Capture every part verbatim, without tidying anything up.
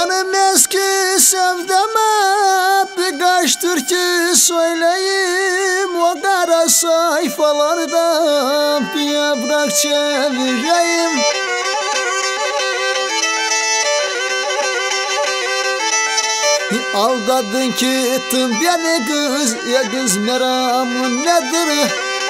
Benim eski sevdama birkaç türkü söyleyeyim. O kara sayfalardan bir yaprak çevireyim. Aldadın ki ettin beni kız, ya kız meramın nedir?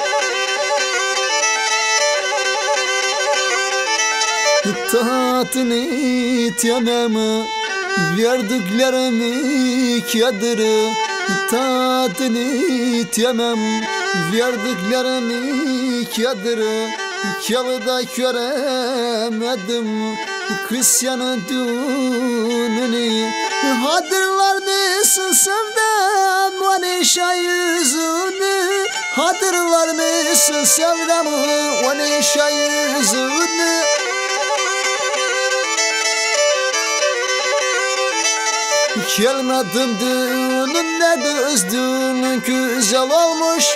Tahtını tememi verdiklerimi kedir. Tahtını temem verdiklerimi kedir. Kalıda göremedim kısyanın düğününü. Hatırlar mısın sevdam o neşe yüzünü? Hatırlar mısın sevdam o neşe yüzünü? Gelmedim düğününe kız, düğünün güzel olmuş.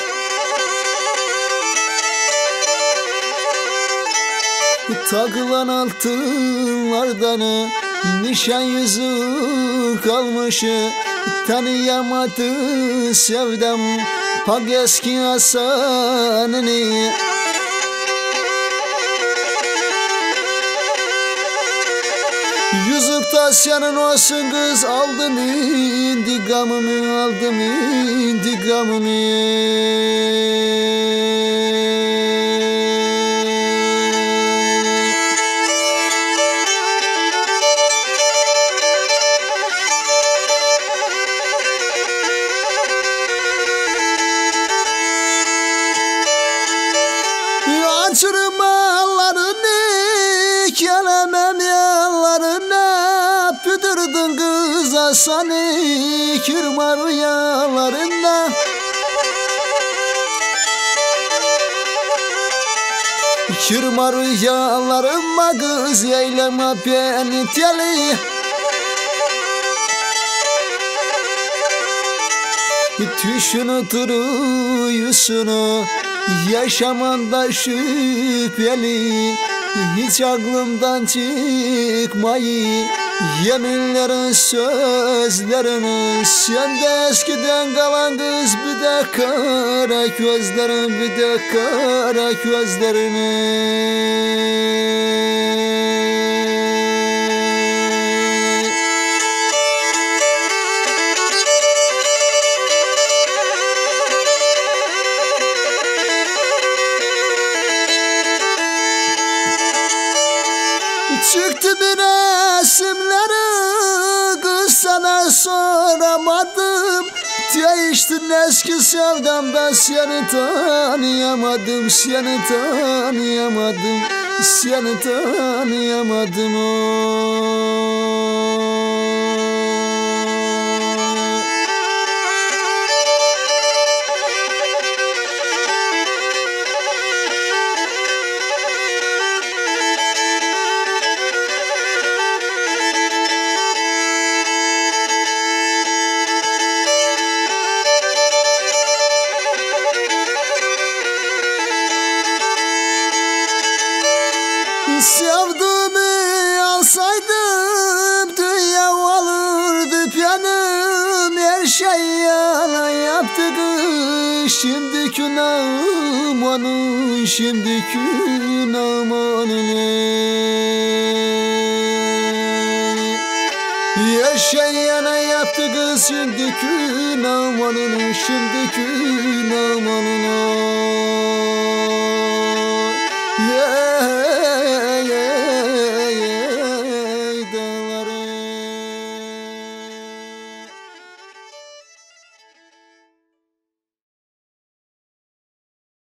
Takılan altınlardan nişan yüzü kalmış. Tanıyamadı sevdam pak eski Hasan'ını. Yüzük tasyanın olsun kız, aldım intikamımı, aldım intikamımı. Açırmalarını, kelemem yanlarına, püdürdün kız Hasan'ı kırma rüyalarında. Kırma rüyalarıma kız, eyleme beni teli. Düşünüdür uyusunu, yaşamanda şüpheli. Hiç aklımdan çıkmayı yeminlerin sözlerini. Sen de eskiden kalan kız, bir de kara gözlerin, bir de kara gözlerini. Çıktı bir resimleri, kız sana soramadım. Değiştin eski sevdamda, seni tanıyamadım, seni tanıyamadım, seni tanıyamadım. Oh. Sevdiğimi alsaydım dünya olurdu benim. Her şeyi yalan yaptık, şimdi günahım onun, şimdi günahım onun. Her şeyi yalan yaptık, şimdi günahım onun, şimdi günahım onun. Yeah.